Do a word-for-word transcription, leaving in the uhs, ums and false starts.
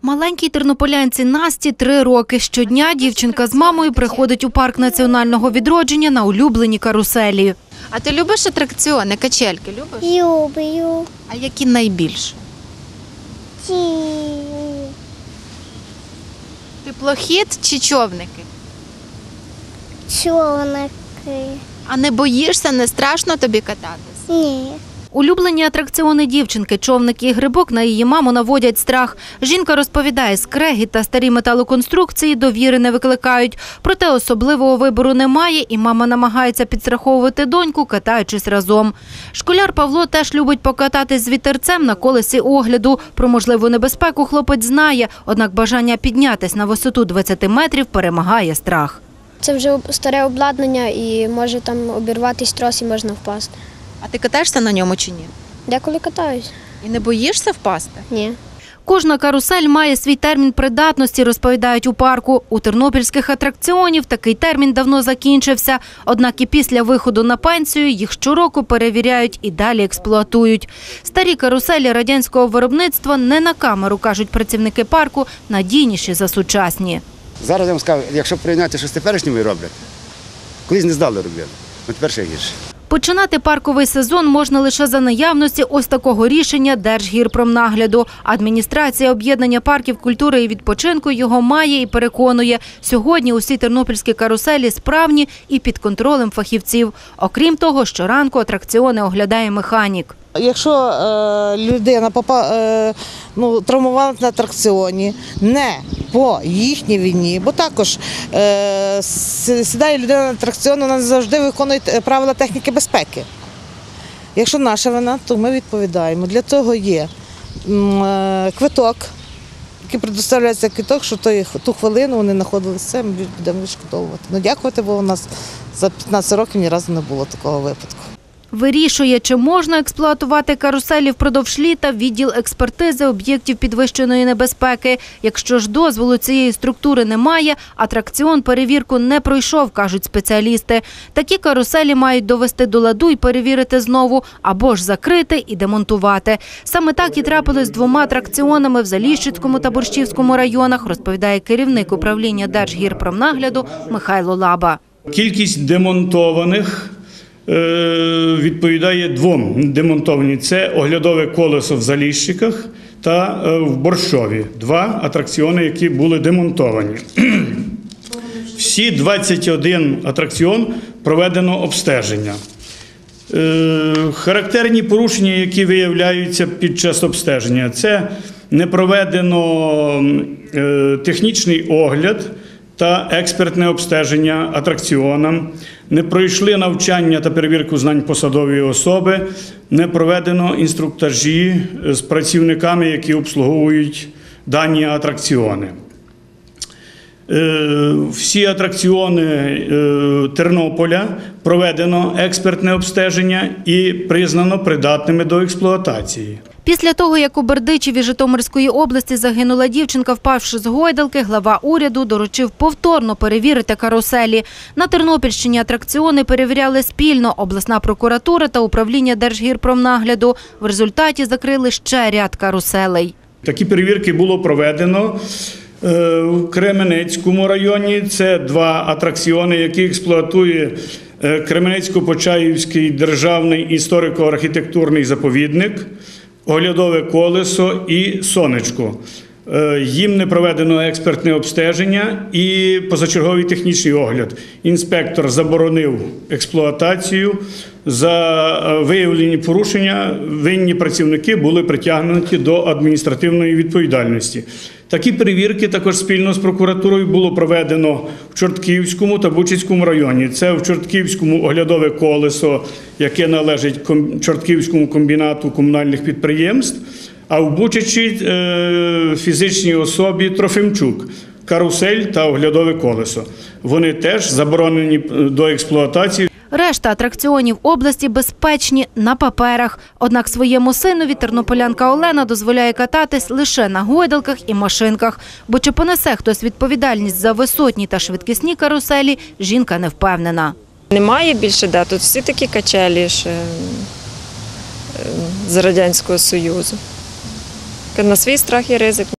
Маленькій тернополянці Насті три роки. Щодня дівчинка з мамою приходить у парк національного відродження на улюблені каруселі. А ти любиш атракціони, качельки любиш? Люблю. А які найбільше? Ці. Теплохід чи човники? Човники. А не боїшся, не страшно тобі кататись? Ні. Улюблені атракціони дівчинки, човник і грибок на її маму наводять страх. Жінка розповідає, скрегіт та старі металоконструкції довіри не викликають. Проте особливого вибору немає і мама намагається підстраховувати доньку, катаючись разом. Школяр Павло теж любить покататись з вітерцем на колесі огляду. Про можливу небезпеку хлопець знає, однак бажання піднятись на висоту двадцяти метрів перемагає страх. Це вже старе обладнання і може там обірватись трос і можна впасти. А ти катаєшся на ньому чи ні? Деколи катаюсь. І не боїшся впасти? Ні. Кожна карусель має свій термін придатності, розповідають у парку. У тернопільських атракціонів такий термін давно закінчився. Однак і після виходу на пенсію їх щороку перевіряють і далі експлуатують. Старі каруселі радянського виробництва не на камеру, кажуть працівники парку, надійніші за сучасні. Зараз я вам скажу, якщо порівняти, що з теперішніми роблять, колись не здали робити, а тепер ще гірше. Починати парковий сезон можна лише за наявності ось такого рішення Держгірпромнагляду. Адміністрація об'єднання парків культури і відпочинку його має і переконує, сьогодні усі тернопільські каруселі справні і під контролем фахівців. Окрім того, щоранку атракціони оглядає механік. Якщо е, людина попа, е, ну, травмувалася на атракціоні, не по їхній вині, бо також е, сідає людина на атракціон, вона завжди виконує правила техніки безпеки. Якщо наша вина, то ми відповідаємо. Для того є е, квиток, який предоставляється квиток, що той, ту хвилину вони знаходилися, ми будемо відшкодовувати. Ну, дякувати, бо у нас за п'ятнадцять років ні разу не було такого випадку. Вирішує, чи можна експлуатувати каруселі впродовж літа відділ експертизи об'єктів підвищеної небезпеки. Якщо ж дозволу цієї структури немає, атракціон перевірку не пройшов, кажуть спеціалісти. Такі каруселі мають довести до ладу і перевірити знову, або ж закрити і демонтувати. Саме так і трапилось з двома атракціонами в Заліщицькому та Борщівському районах, розповідає керівник управління Держгірпромнагляду Михайло Лаба. Кількість демонтованих відповідає двом демонтовані. Це оглядове колесо в Заліщиках та в Борщові. Два атракціони, які були демонтовані. Всі двадцять один атракціон проведено обстеження. Характерні порушення, які виявляються під час обстеження, це не проведено технічний огляд та експертне обстеження атракціонам, не пройшли навчання та перевірку знань посадової особи, не проведено інструктажі з працівниками, які обслуговують дані атракціони. Всі атракціони Тернополя проведено експертне обстеження і признано придатними до експлуатації. Після того, як у Бердичеві Житомирської області загинула дівчинка, впавши з гойдалки, глава уряду доручив повторно перевірити каруселі. На Тернопільщині атракціони перевіряли спільно обласна прокуратура та управління Держгірпромнагляду. В результаті закрили ще ряд каруселей. Такі перевірки було проведено в Кременецькому районі. Це два атракціони, які експлуатує Кременецько-Почаївський державний історико-архітектурний заповідник, оглядове колесо і сонечко. Їм не проведено експертне обстеження і позачерговий технічний огляд. Інспектор заборонив експлуатацію. За виявлені порушення винні працівники були притягнуті до адміністративної відповідальності. Такі перевірки також спільно з прокуратурою було проведено в Чортківському та Бучицькому районі. Це в Чортківському оглядове колесо, яке належить Чортківському комбінату комунальних підприємств, а в Бучичі – фізичній особі Трофимчук, карусель та оглядове колесо. Вони теж заборонені до експлуатації. Решта атракціонів області безпечні на паперах. Однак своєму синові тернополянка Олена дозволяє кататись лише на гойдалках і машинках. Бо чи понесе хтось відповідальність за висотні та швидкісні каруселі, жінка не впевнена. Немає більше де, тут всі такі качелі ще з Радянського Союзу. На свій страх і ризик.